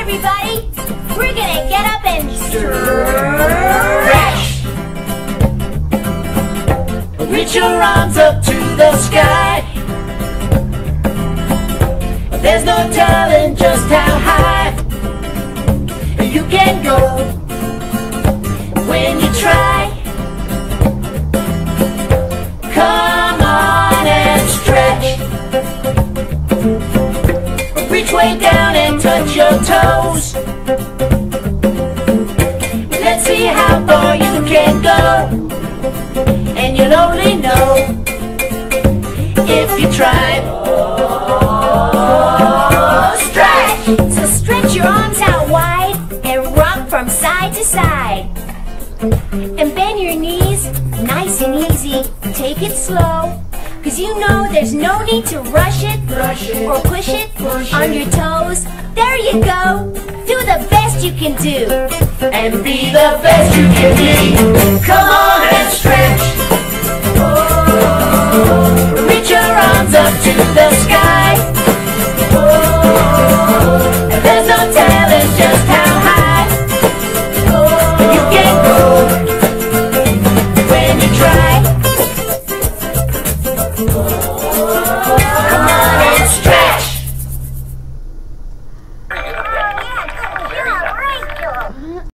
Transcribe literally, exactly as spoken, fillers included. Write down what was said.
everybody. We're gonna get up and stretch. Reach your arms up to the sky. There's no telling just how high you can go when you try. Come on and stretch. Reach way down and touch your toes. Let's see how far you can go, and you'll only know if you try. Oh, stretch! So stretch your arms out wide and rock from side to side. And bend your knees, nice and easy. Take it slow, cause you know there's no need to rush it, Rush it. or push it Push on it. your toes. There you go. Do the best you can do. And be the best you can be. Come on and stretch. Reach your arms up to the sky.